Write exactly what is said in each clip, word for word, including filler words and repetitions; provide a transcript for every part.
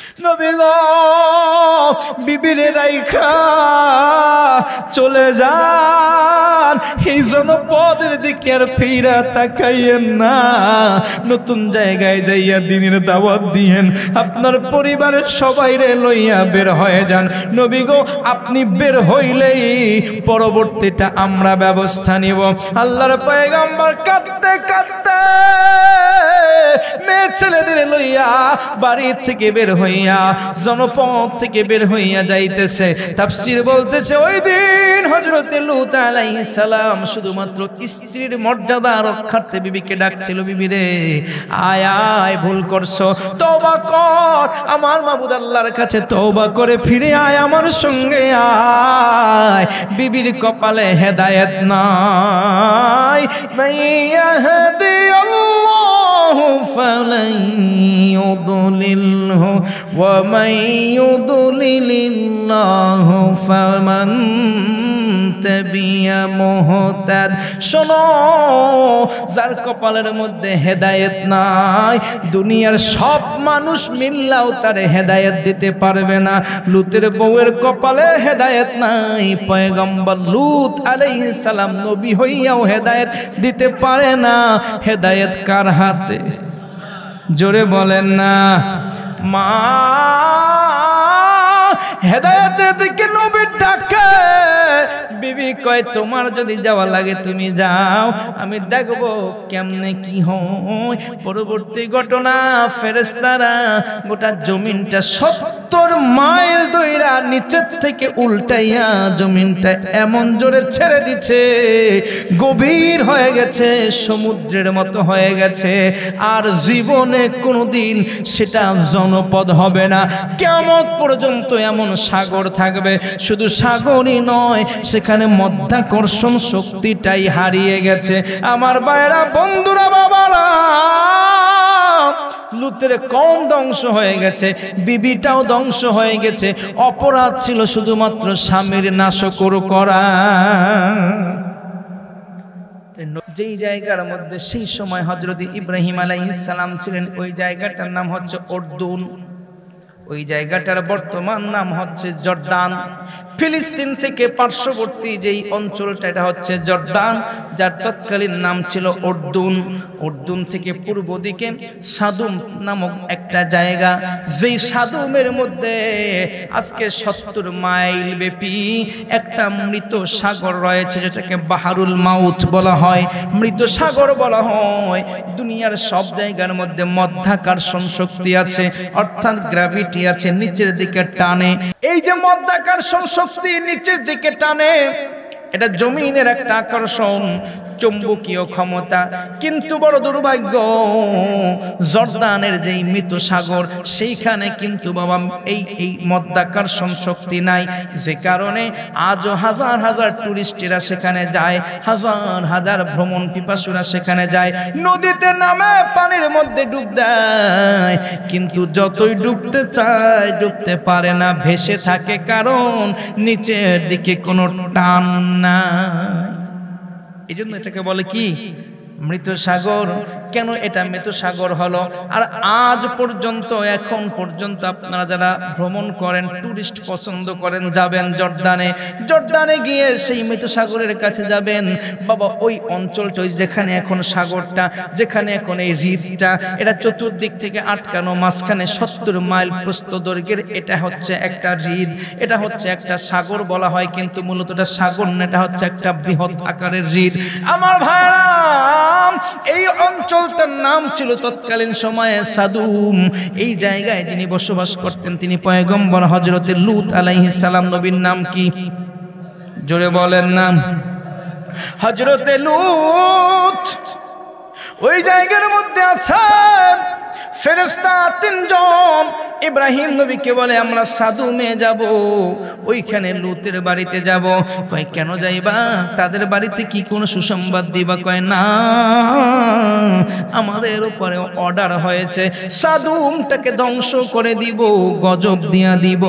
নবী গো বিবিরে রাইখা চলে যান, এই জনপদের দিকে আর ফিরা তাকাইয়েন না। নতুন জায়গায় যাইয়া দ্বীনের দাওয়াত দিয়েন, আপনার পরিবারের সবাই রে লইয়া বের হয়ে যান। নবী গো আপনি বের হইলেই পরবর্তীটা আমরা ব্যবস্থা নিব। আল্লাহর পয়গম্বর কাঁদতে কাঁদতে মেয়ে ছেলেদের লইয়া বাড়ি থেকে বের হইয়া জনপদ থেকে বের হইয়া যাইতেছে। তাফসীর বলতেছে ওই দিন হযরতে লূত আলাইহিস সালাম শুধুমাত্র স্ত্রীর মর্যাদা রক্ষার্থে বিবিকে ডাকছিল, বিবি রে আয় আয়, ভুল করছো, তওবা কর, আমার মাবুদ আল্লাহর কাছে তওবা করে ফিরে আয়, আমার সঙ্গে আয়। বিবির কপালে হেদায়েত নাই, মাইয়াহদি আল্লাহু ফালান ইউদলিলহু ওয়া মান ইউদলিলিল্লাহু ফামান তাবিয়া মুহতাদ। শোনো, যার কপালের মধ্যে হেদায়েত নাই দুনিয়ার সব মানুষ মিল্লাও তারে হেদায়েত দিতে পারবে না। লূতের বউয়ের কপালে হেদায়েত নাই, পয়গম্বর লূত আলাইহিস সালাম নবী হইয়াও হেদায়েত দিতে পারে না। হেদায়েত কার হাতে? জোরে বলেন না। মা হেদায়েতের দিকে নবী ডাকে, বিবি কয় তোমার যদি যাওয়া লাগে তুমি যাও, আমি দেখবো কেমনে কি হয়। পরবর্তী ঘটনা, ফেরেশতারা গোটা জমিনটা সত্তর মাইল দইরা নিচের থেকে উল্টাইয়া জমিনটা এমন জোরে ছেড়ে দিচ্ছে, গভীর হয়ে গেছে, সমুদ্রের মতো হয়ে গেছে। আর জীবনে কোনোদিন সেটা জনপদ হবে না, কিয়ামত পর্যন্ত এমন সাগর থাকবে। শুধু সাগরই নয়, সেখানে মধ্যাকর্ষণ শক্তিটাই হারিয়ে গেছে। আমার ভাইরা, বন্ধুরা, বাবারা, লূতের কম ধ্বংস হয়ে গেছে, বিবিটাও ধ্বংস হয়ে গেছে। অপরাধ ছিল শুধুমাত্র স্বামীর নাশকর করা। যেই জায়গার মধ্যে সেই সময় হযরত ইব্রাহিম আলাইহিস সালাম ছিলেন, ওই জায়গাটার নাম হচ্ছে উর্দুন। ওই জায়গাটার বর্তমান নাম হচ্ছে জর্দান। ফিলিস্তিন থেকে পার্শ্ববর্তী যেই অঞ্চলটা, এটা হচ্ছে জর্দান, যার তৎকালীন নাম ছিল উর্দুন। উর্দুন থেকে পূর্ব দিকে সাদুম নামক একটা জায়গা, যেই সাদুমের মধ্যে আজকে সত্তর মাইল ব্যাপী একটা মৃত সাগর রয়েছে, যেটাকে বাহারুল মাউত বলা হয়, মৃত সাগর বলা হয়। দুনিয়ার সব জায়গার মধ্যে মধ্যাকর্ষণ শক্তি আছে, অর্থাৎ গ্র্যাভিটি আছে, নিচের দিকে টানে। এই যে মধ্যাকর্ষণ শক্তি নিচের দিকে টানে, এটা জমিনের একটা আকর্ষণ, চৌম্বকীয় ক্ষমতা। কিন্তু বড় দুর্ভাগ্য, জর্দানের যেই মৃত সাগর, সেইখানে কিন্তু বাবা এই এই মধ্যাকর্ষণ শক্তি নাই, যে কারণে আজও হাজার হাজার টুরিস্টেরা সেখানে যায়, হাজার হাজার ভ্রমণ পিপাসুরা সেখানে যায়, নদীতে নামে পানির মধ্যে ডুব দেয়, কিন্তু যতই ডুবতে চায় ডুবতে পারে না, ভেসে থাকে, কারণ নিচের দিকে কোনো টান নাই। এই জন্য এটাকে বলে কি? মৃত সাগর। কেন এটা মৃত সাগর হলো? আর আজ পর্যন্ত, এখন পর্যন্ত আপনারা যারা ভ্রমণ করেন, টুরিস্ট পছন্দ করেন, যাবেন জর্দানে, জর্দানে গিয়ে সেই মৃত সাগরের কাছে যাবেন, বাবা ওই অঞ্চলটা, যেখানে এখন সাগরটা, যেখানে এখন এই হ্রদটা, এটা চতুর্দিক থেকে আটকানো, মাঝখানে সত্তর মাইল প্রস্থ দৈর্ঘ্যের, এটা হচ্ছে একটা হ্রদ, এটা হচ্ছে একটা সাগর বলা হয়, কিন্তু মূলত এটা সাগর না, এটা হচ্ছে একটা বৃহৎ আকারের হ্রদ। আমার ভাইরা, এই অঞ্চলটার নাম ছিল তৎকালীন সময়ে সাদুম। এই জায়গায় যিনি বসবাস করতেন তিনি পয়গম্বর হযরতে লূত আলাইহিস সালাম। নবীর নাম কি? জোরে বলেন না। হযরতে লূত ওই জায়গার মধ্যে আছেন। ফেরেশতা তিনজন ইব্রাহিম নবীকে বলে আমরা সাদুমে যাব, ওইখানে লূতের বাড়িতে যাব। কয় কেন যাইবা? তাদের বাড়িতে কি কোনো সুসংবাদ দিবা? কয় না, আমাদের উপরে অর্ডার হয়েছে, সাদুমটাকে ধ্বংস করে দিব, গজব দিয়া দিব।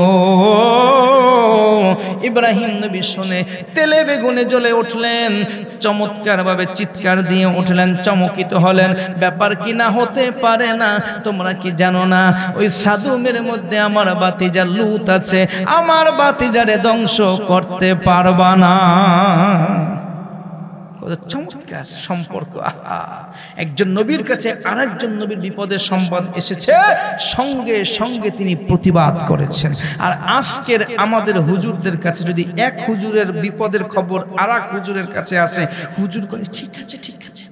ইব্রাহিম নবী শুনে তেলে বেগুনে জ্বলে উঠলেন, চমৎকার ভাবে চিৎকার দিয়ে উঠলেন, চমকিত হলেন। ব্যাপার কি না হতে পারে না, তোমরা কি জানো না ওই সাদুমের মধ্যে আমার ভাতিজা লূত আছে, আমার ভাতিজারে ধ্বংস করতে পারবা না। চমৎকার সম্পর্ক। একজন নবীর কাছে আরেকজন নবীর বিপদের সংবাদ এসেছে, সঙ্গে সঙ্গে তিনি প্রতিবাদ করেছেন। আর আজকের আমাদের হুজুরদের কাছে যদি এক হুজুরের বিপদের খবর আর এক হুজুরের কাছে আসে, হুজুর করে ঠিক আছে ঠিক আছে,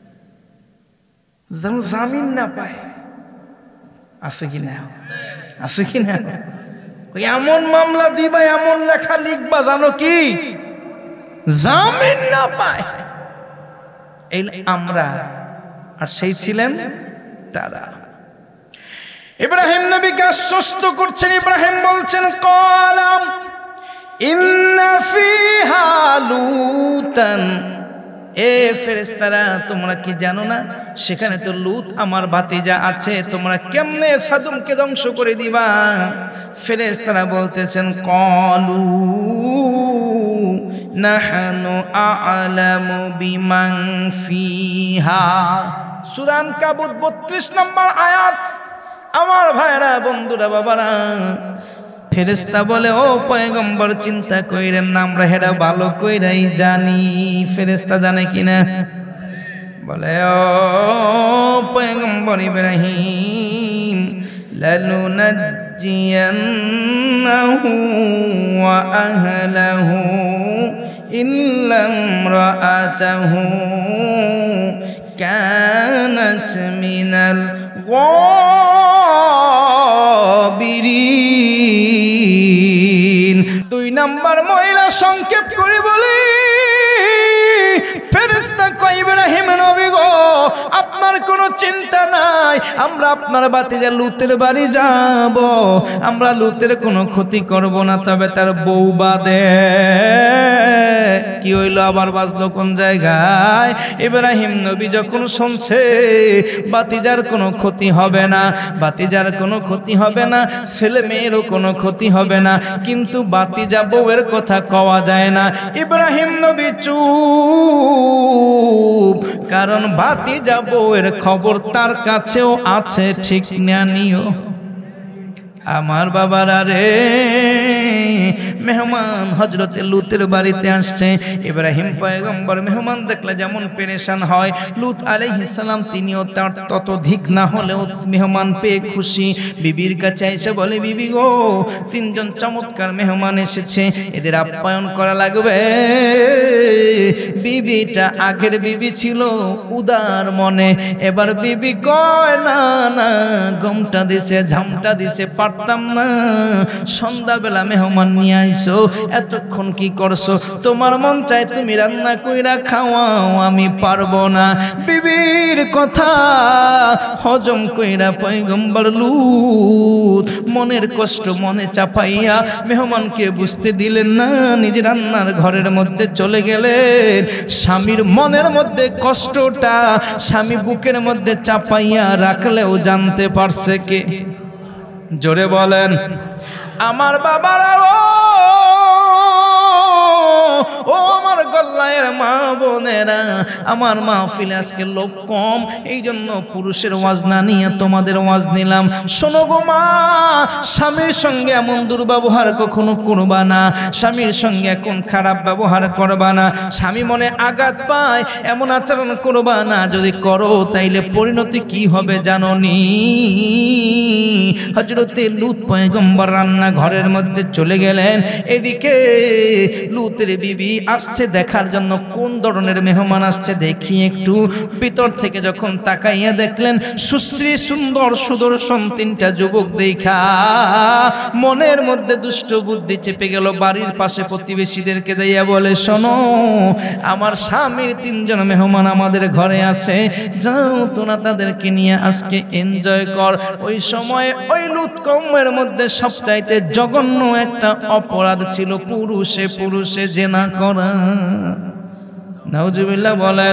যেন জামিন না পায়। আছে কি না? আছে কি না? এমন মামলা দিবা, এমন লেখা লিখবা জানো কি জামিন না পায়। এই আমরা, আর সেই ছিলেন তারা। ইব্রাহিম নবীকে আশ্বস্ত করছেন। ইব্রাহিম বলছেন ক্বালাম ইন্না ফিহা লূতান, এ ফেরেশতারা তোমরা কি জানো না সেখানে তো লূত আমার ভাতিজা আছে, তোমরা কেমনে সাদুমকে ধ্বংস করে দিবা? ফেরেশতারা বলতেছেন ক্বালু নাহনু আ'লামু বিমান ফিহা। সূরা আনকাবুত বত্রিশ নম্বর আয়াত। আমার ভাইরা, বন্ধুরা, বাবারা, ফেরেশতা বলে ও পয়গম্বর চিন্তা কইরেন না, আমরা হেডা ভালো কইরাই জানি। ফেরেশতা জানে কিনা? বলে ও পয়গম্বর ইব্রাহিম লানুনাজ্জিয়ান্নাহু ওয়া আহলাহু ইল্লা ইমরাআতাহু কানাত মিনাল গাবিরিন। দুই নাম্বার মহিলা সংক্ষেপ করে বলি, ফেরেশতা কয় ইব্রাহিম নবী গো, আপনার কোনো চিন্তা নাই, আমরা আপনার ভাতিজা লূতের বাড়ি যাব, আমরা লূতের কোনো ক্ষতি করব না, তবে তার বউ বাদে। কি হইল আবার বাজলো কোন জায়গায়? ইব্রাহিম নবী যখন শুনছে ভাতিজার কোনো ক্ষতি হবে না, ভাতিজার কোনো ক্ষতি হবে না, ছেলে মেয়েরও কোনো ক্ষতি হবে না, কিন্তু ভাতিজা বউয়ের কথা কওয়া যায় না। ইব্রাহিম নবী চুপ, কারণ ভাতিজা বউয়ের খবর তার কাছেও আছে, ঠিক না নিও? আমার বাবারা রে, মেহমান হযরতে লূতের বাড়িতে আসছে। ইব্রাহিম পয়গম্বর মেহমান দেখলে যেমন পেরেশান হয়, লূত আলাইহিস সালাম তিনিও তার ততোধিক না হলেও মেহমান পেয়ে খুশি। বিবির কাছে এসে বলে, বিবি গো, তিনজন চমৎকার মেহমান এসেছে, এদের আপ্যায়ন করা লাগবে। বিবিটা আগের বিবি ছিল উদার মনে, এবার বিবি কয় না না, গমটা দিছে, ঝামটা দিছে, পারতাম না, সন্ধ্যাবেলা মেহমান নিয়ে আইছো, এতক্ষণ কি করছো? তোমার মন চাই তুমি রান্না কইরা খাওয়াও, আমি পারবো না। বিবির কথা হজম কইরা পয়গম্বর লূত মনের কষ্ট মনে চাপাইয়া মেহমানকে বুঝতে দিলেন না, নিজে রান্নার ঘরের মধ্যে চলে গেলেন। স্বামীর মনের মধ্যে কষ্টটা স্বামী বুকের মধ্যে চাপাইয়া রাখলেও জানতে পারছে কে? জোরে বলেন আমার বাবারা। ও আমার গল্লায়ের মা বোনেরা, আমার মাহফিলে আজকে লোক কম, এই জন্য পুরুষের ওয়াজ না নিয়ে তোমাদের ওয়াজ নিলাম। শোনো গো মা, স্বামীর সঙ্গে এমন দুর্ব্যবহার কখনো করবা না, স্বামীর সঙ্গে এখন খারাপ ব্যবহার করবা না, স্বামী মনে আঘাত পায় এমন আচরণ করবা না। যদি করো তাইলে পরিণতি কি হবে জানো নি? হযরতে লূত পয়গম্বর রান্না ঘরের মধ্যে চলে গেলেন। এদিকে লূতের বিবি আসছে দেখার জন্য কোন ধরনের মেহমান আসছে দেখি একটু। ভিতর থেকে যখন তাকাইয়া দেখলেন সুশ্রী সুন্দর সুদর্শন তিনটা যুবক দেখা মনের মধ্যে দুষ্ট বুদ্ধি চেপে গেল। বাড়ির পাশে প্রতিবেশীদেরকে দিয়া বলে, শোনো, আমার স্বামীর তিনজন মেহমান আমাদের ঘরে আছে, যাও তোরা তাদেরকে নিয়ে আজকে এনজয় কর। ওই সময় ওই লূত কওমের মধ্যে সবচাইতে জঘন্য একটা অপরাধ ছিল পুরুষে পুরুষে জেনা করা। নাউজুবিল্লাহ বলেন।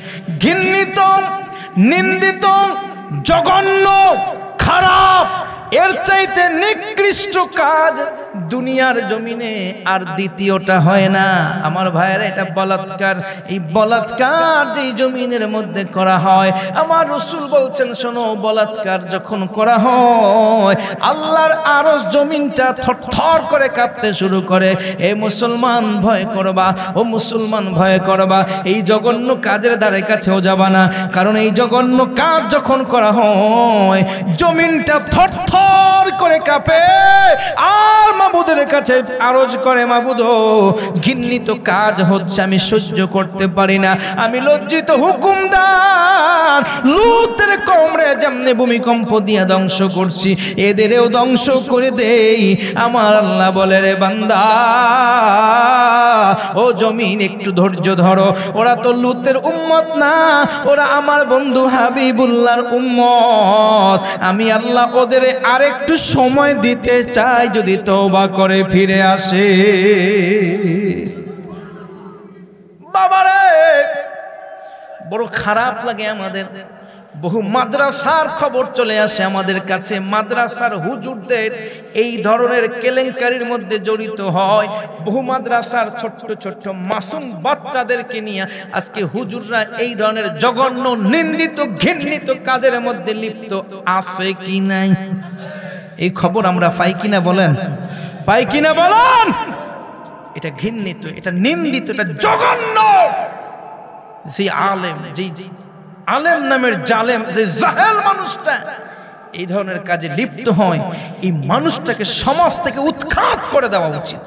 ঘৃণিত, নিন্দিত, জঘন্য, খারাপ এর চাইতে নিকৃষ্ট কাজ দুনিয়ার জমিনে আর দ্বিতীয়টা হয় না আমার ভাইয়েরা। এটা বলাৎকার। এই বলাৎকার যেই জমিনের মধ্যে করা হয়, আমার রাসূল বলছেন শোনো, বলাৎকার যখন করা হয় আল্লাহর আরশ জমিনটা থরথর করে কাঁপতে শুরু করে। এ মুসলমান ভয় করবা, ও মুসলমান ভয় করবা, এই জঘন্য কাজের ধারে কাছেও যাবা না। কারণ এই জঘন্য কাজ যখন করা হয় জমিনটা থরথর করে কাঁপে আর মাবুদের কাছে আরজ করে, মাবুদ ঘৃণিত কাজ হচ্ছে, আমি সহ্য করতে পারি না, আমি লজ্জিত। হুকুমদার লূতের কওমরে যেমনে ভূমিকম্প দিয়া ধ্বংস করছি এদেরও ধ্বংস করে দেই। আমার আল্লাহ বলে রে বান্দা, ও জমিন একটু ধৈর্য ধরো, ওরা তো লূতের উম্মত না, ওরা আমার বন্ধু হাবিবুল্লাহর উম্মত। আমি আল্লাহ ওদের আরেকটু সময় দিতে চাই, যদি তওবা করে ফিরে আসে। বাবারে বড় খারাপ লাগে আমাদের। বহু মাদ্রাসার খবর চলে আসে আমাদের কাছে, মাদ্রাসার হুজুরদের এই ধরনের কেলেঙ্কারির মধ্যে জড়িত হয়। বহু মাদ্রাসার ছোট্ট ছোট্ট মাসুম বাচ্চাদেরকে নিয়ে আজকে হুজুররা এই ধরনের জঘন্য নিন্দিত ঘৃণিত কাজের মধ্যে লিপ্ত আছে কি নাই? এই খবর আমরা পাই কিনা বলেন? পাই কিনা বলেন? এটা ঘৃণিত, এটা নিন্দিত, এটা জঘন্য। যে আলেম, যে আলেম নামের জালেম, যে জাহেল মানুষটা এই ধরনের কাজে লিপ্ত হয়, এই মানুষটাকে সমাজ থেকে উৎখাত করে দেওয়া উচিত।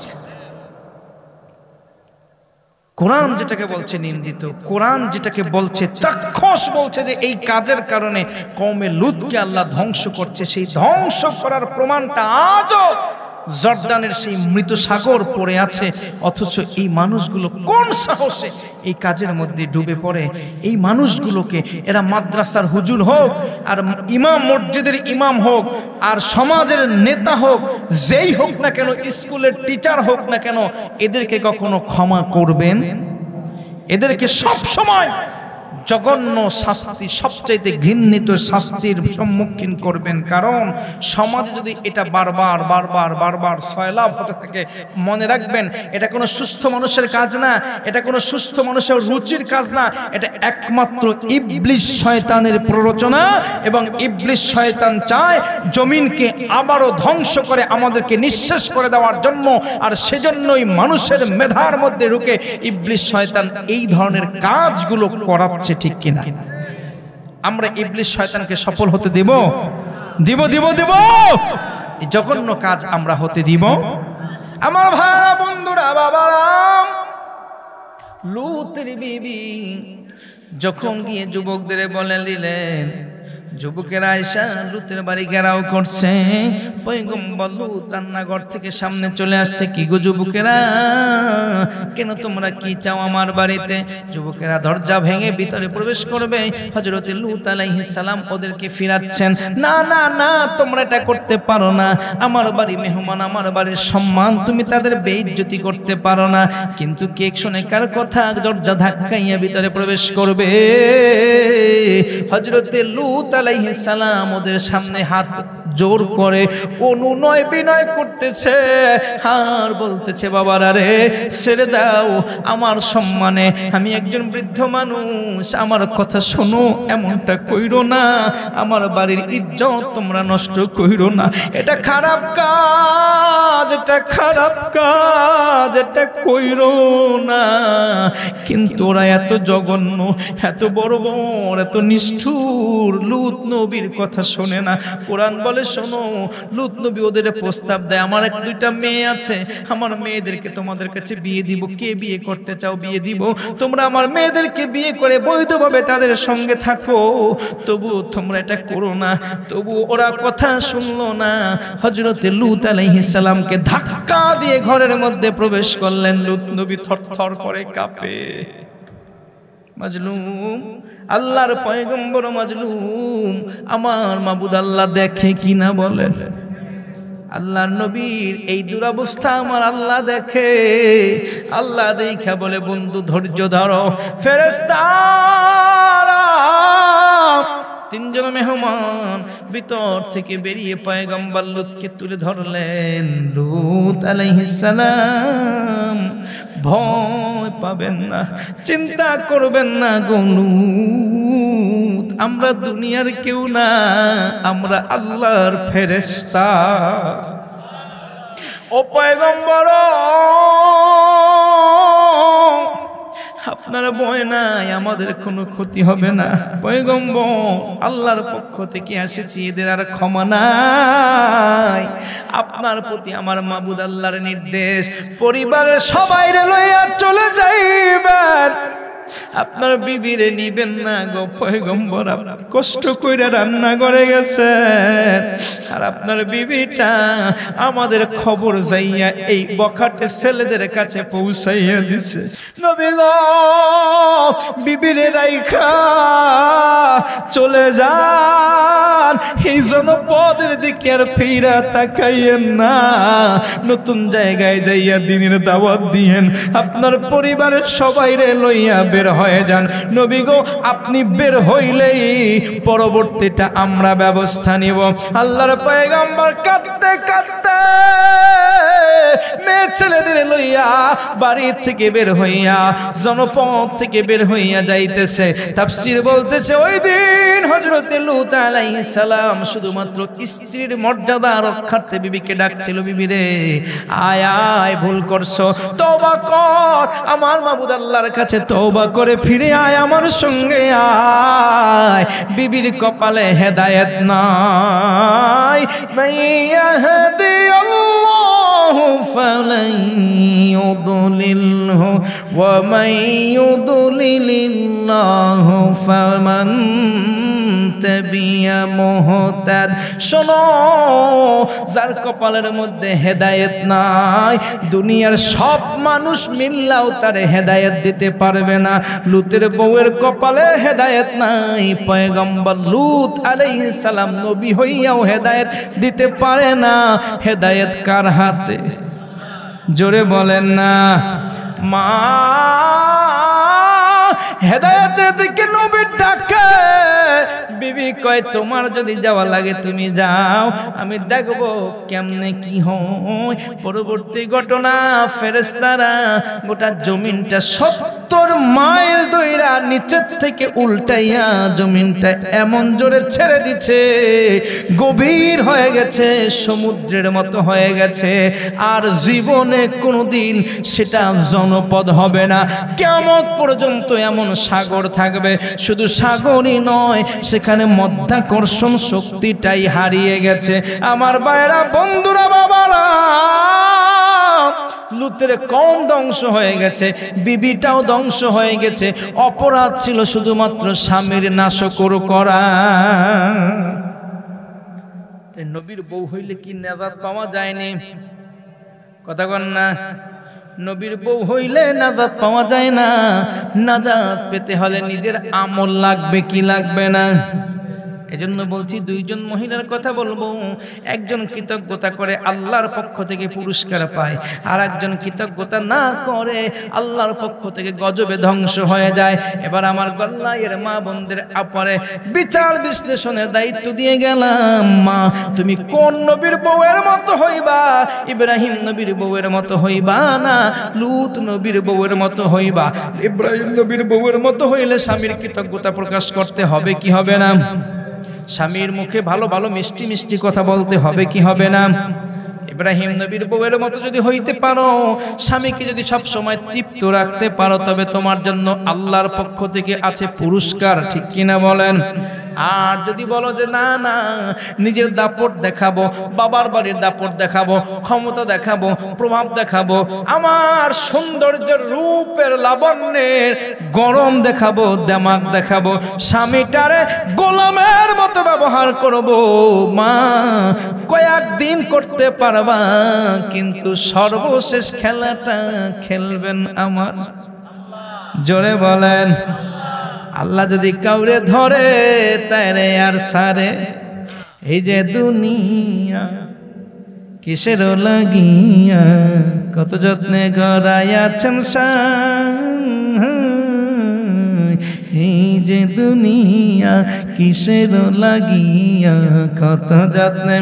কোরআন যেটাকে বলছে নিন্দিত, কোরআন যেটাকে বলছে চাক্ষুষ বলছে যে এই কাজের কারণে কওমে লূতকে আল্লাহ ধ্বংস করছে, সেই ধ্বংস করার প্রমাণটা আজও জর্দানের সেই মৃত সাগর পড়ে আছে। অথচ এই মানুষগুলো কোন সাহসে এই কাজের মধ্যে ডুবে পড়ে? এই মানুষগুলোকে এরা মাদ্রাসার হুজুর হোক, আর ইমাম মসজিদের ইমাম হোক, আর সমাজের নেতা হোক, যেই হোক না কেন, স্কুলের টিচার হোক না কেন, এদেরকে কখনো ক্ষমা করবেন? এদেরকে সব সময় জঘন্য শাস্তি, সবচাইতে ঘৃণিত শাস্তির সম্মুখীন করবেন। কারণ সমাজে যদি এটা বারবার বারবার বারবার সয়লাভ হতে থাকে, মনে রাখবেন এটা কোনো সুস্থ মানুষের কাজ না, এটা কোনো সুস্থ মানুষের রুচির কাজ না, এটা একমাত্র ইবলিস শয়তানের প্ররোচনা। এবং ইবলিস শয়তান চায় জমিনকে আবারও ধ্বংস করে আমাদেরকে নিঃশেষ করে দেওয়ার জন্য। আর সেজন্যই মানুষের মেধার মধ্যে ঢুকে ইবলিস শয়তান এই ধরনের কাজগুলো করাচ্ছে। ঠিক কিনা? আমরা ইবলিস শয়তানকে সফল হতে দেব? দিব দিব দিব এই জঘন্য কাজ আমরা হতে দিব? আমার ভাইরা, বন্ধুরা, বাবারা, লূতের বিবি যখন গিয়ে যুবকদের বলে দিলেন, যুবকেরা আয়েশা লূতের বাড়ি ঘেরাও করছে, পয়গম্বর লূত রান্নাঘর থেকে সামনে চলে আসছে। কি গো যুবকেরা, কেন তোমরা কি চাও আমার বাড়িতে? যুবকেরা দরজা ভেঙে ভিতরে প্রবেশ করবে, হযরত লূত আলাইহিস সালাম ওদেরকে ফিরাচ্ছেন। না না না, তোমরা এটা করতে পারো না, আমার বাড়ি মেহমান, আমার বাড়ির সম্মান, তুমি তাদের বেইজ্জতি করতে পারো না। কিন্তু কে শুনে কার কথা দরজা ধাক্কাইয়া ভিতরে প্রবেশ করবে? হযরত লূত আলাইহিস সালাম ওদের সামনে হাত জোর করে অনুনয় বিনয় করতেছে, আর বলতেছে, বাবারা রে, ছেড়ে দাও, আমার সম্মানে, আমি একজন বৃদ্ধ মানুষ, আমার কথা শোনো, এমনটা কইরো না, আমার বাড়ির ইজ্জত তোমরা নষ্ট কইরো না, এটা খারাপ কাজ, এটা খারাপ কাজ, এটা কইরো না। কিন্তু ওরা এত জঘন্য, এত বড় বড়, এত নিষ্ঠুর, লূত নবীর কথা শোনে না। কোরআন বলে, শোনো, লূত নবী ওদের প্রস্তাব দেয়, আমার এক দুইটা মেয়ে আছে, আমার মেয়েদেরকে তোমাদের কাছে বিয়ে দিব, কে বিয়ে করতে চাও বিয়ে দিব, তোমরা আমার মেয়েদেরকে বিয়ে করে বৈধভাবে তাদের সঙ্গে থাকো, তবু তোমরা এটা করো না। তবু ওরা কথা শুনলো না। হযরত লূত আলাইহিস সালামকে ধাক্কা দিয়ে ঘরের মধ্যে প্রবেশ করলেন। লূত নবী থরথর করে কাঁপে। মাজলুম, আল্লাহর পয়গম্বর মাজলুম, আমার মাবুদ আল্লাহ দেখে কিনা বলেন? আল্লাহর নবীর এই দুরবস্থা আমার আল্লাহ দেখে। আল্লাহ দেখা বলে, বন্ধু ধৈর্য ধরো, ফেরেশতারা তিনজন মেহমান ভিতর থেকে বেরিয়ে পয়গম্বর লূতকে তুলে ধরলেন। লূত আলাইহিস সালাম, ভয় পাবেন না, চিন্তা করবেন না গো লূত, আমরা দুনিয়ার কেউ না, আমরা আল্লাহর ফেরেশতা। ও পয়গম্বর, আপনার ভয় নাই, আমাদের কোনো ক্ষতি হবে না। পয়গম্বর, আল্লাহর পক্ষ থেকে এসেছি, এদের আর ক্ষমা নাই। আপনার প্রতি আমার মাবুদ আল্লাহর নির্দেশ, পরিবারের সবাই লইয়া চলে যাইবেন, আপনার বিবিরে নিবেন না গো পয়গম্বর। আপনি কষ্ট কইরা রান্না করে গেছেন, আর আপনার বিবিটা আমাদের খবর যাইয়া এই বখাটে ছেলেদের কাছে পৌঁছাইয়া দিছে। নবী গো, বিবিরে রাইখা চলে যান, এই জনপদের দিকে আর ফিরা তাকাইয়েন না, নতুন জায়গায় যাইয়া দিনের দাওয়াত দিয়েন, আপনার পরিবারের সবাইরে লইয়া বের হয়ে যান। নবী গো, আপনি বের হইলেই পরবর্তীটা আমরা ব্যবস্থা নিব। আল্লাহর পয়গম্বর কাঁদতে কাঁদতে মেয়ে ছেলেদের লইয়া বাড়ি থেকে বের হইয়া জনপদ থেকে বের হইয়া যাইতেছে। তাফসীর বলতেছে, ওই দিন হযরতে লূত আলাইহিস সালাম শুধুমাত্র স্ত্রীর মর্যাদা রক্ষার্থে বিবিকে ডাকছিল, বিবি রে আয় আয়, ভুল করছো, তওবা কর, আমার মাবুদ আল্লাহর কাছে তওবা করে ফিরে আয়, আমার সঙ্গে আয়। বিবির কপালে হেদায়েত নাই, মাইয়াহদি আল্লাহু ফালান ইউদলিলহু ওয়া মাইয়ুদলিলিল্লাহু ফামান তাবিয়া মুহতাদ। শোনো, যার কপালের মধ্যে হেদায়েত নাই, দুনিয়ার সব মানুষ মিল্লাও তারে হেদায়েত দিতে পারবে না। লূতের বউয়ের কপালে হেদায়েত নাই, পয়গম্বর লূত আলাইহিস সালাম নবী হইয়াও হেদায়েত দিতে পারে না। হেদায়েত কার হাতে? জোরে বলেন না। মা হেদায়েতের দিকে নবী ডাকে, বিবি কয় তোমার যদি যাওয়া লাগে তুমি যাও, আমি দেখবো কেমনে কি হয়। পরবর্তী ঘটনা, ফেরেশতারা গোটা জমিনটা সত্তর মাইল দইরা নিচের থেকে উল্টাইয়া জমিনটা এমন জোরে ছেড়ে দিচ্ছে, গভীর হয়ে গেছে, সমুদ্রের মতো হয়ে গেছে, আর জীবনে কোনোদিন সেটা জনপদ হবে না। কিয়ামত পর্যন্ত এমন সাগর থাকবে, শুধু সাগরই নয়, সেখানে মধ্যাকর্ষণ শক্তিটাই হারিয়ে গেছে। আমার ভাইরা, বন্ধুরা, বাবারা, লূতের কওম ধ্বংস হয়ে গেছে, বিবিটাও ধ্বংস হয়ে গেছে। অপরাধ ছিল শুধুমাত্র স্বামীর নাশকর করা। নবীর বউ হইলে কি নাজাত পাওয়া যায়নি? কথা কন না। নবীর বউ হইলে নাজাত পাওয়া যায় না। নাজাত পেতে হলে নিজের আমল লাগবে কি লাগবে না? এজন্য বলছি, দুইজন মহিলার কথা বলবো, একজন কৃতজ্ঞতা করে আল্লাহর পক্ষ থেকে পুরস্কার পায়, আর একজন কৃতজ্ঞতা না করে আল্লাহর পক্ষ থেকে গজবে ধ্বংস হয়ে যায়। এবার আমার গল্লায়ের মা বোনদের আপারে বিচার বিশ্লেষণের দায়িত্ব দিয়ে গেলাম। মা, তুমি কোন নবীর বউয়ের মতো হইবা? ইব্রাহিম নবীর বউয়ের মতো হইবা না লূত নবীর বউয়ের মতো হইবা? ইব্রাহিম নবীর বউয়ের মতো হইলে স্বামীর কৃতজ্ঞতা প্রকাশ করতে হবে কি হবে না? স্বামীর মুখে ভালো ভালো মিষ্টি মিষ্টি কথা বলতে হবে কি হবে না? ইব্রাহিম নবীর বউয়ের মতো যদি হইতে পারো, স্বামীকে যদি সব সময় তৃপ্ত রাখতে পারো, তবে তোমার জন্য আল্লাহর পক্ষ থেকে আছে পুরস্কার, ঠিক কিনা বলেন? আর যদি বলো যে না না, নিজের দাপট দেখাবো, বাবার বাড়ির দাপট দেখাবো, ক্ষমতা দেখাবো, প্রভাব দেখাবো, আমার সৌন্দর্যের রূপের লাবণ্যের গরম দেখাবো, দেমাগ দেখাবো, স্বামীটারে গোলামের মতো ব্যবহার করবো, মা কয়েকদিন করতে পারবা, কিন্তু সর্বশেষ খেলাটা খেলবেন আমার। জোরে বলেন। আল্লাহ যদি কাউরে ধরে তাইরে আর সারে। এই যে দুনিয়া কিসের লাগিয়া কত যত্নে গড়াইয়াছেন এই যে দুনিয়া কিসের লাগিয়া কত যত্নে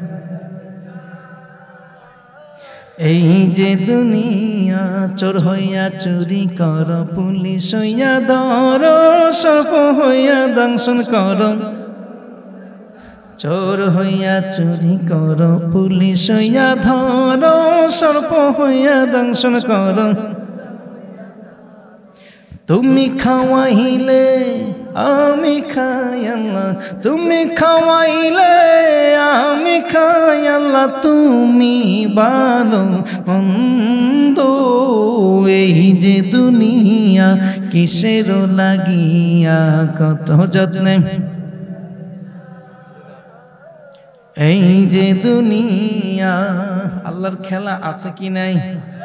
এই যে দুনিয়া চোর হইয়া চুরি কর পুলিশ হইয়া ধর সর্প হইয়া দংশন কর চোর হইয়া চুরি কর পুলিশ হইয়া ধর সর্প হইয়া দংশন কর তুমি খাওয়াইলে আমি খাই আল্লাহ তুমি খাওয়াইলে আমি খাই আল্লাহ তুমি ভালো মন্দ এই যে দুনিয়া কিসের লাগিয়া কত যত্নে এই যে দুনিয়া আল্লাহর খেলা আছে কি নাই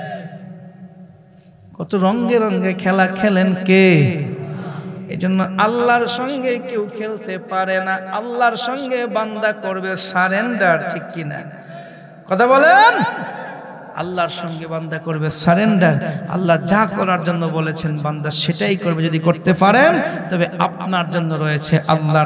কত রঙে রঙে খেলা খেলেন কে এই জন্য আল্লাহর সঙ্গে কেউ খেলতে পারে না আল্লাহর সঙ্গে বান্দা করবে সারেন্ডার ঠিক কিনা কথা বলেন আল্লাহর সঙ্গে বান্দা করবে সারেন্ডার আল্লাহ যা করার জন্য বলেছেন বান্দা সেটাই করবে যদি করতে পারেন তবে আপনার জন্য রয়েছে আল্লাহ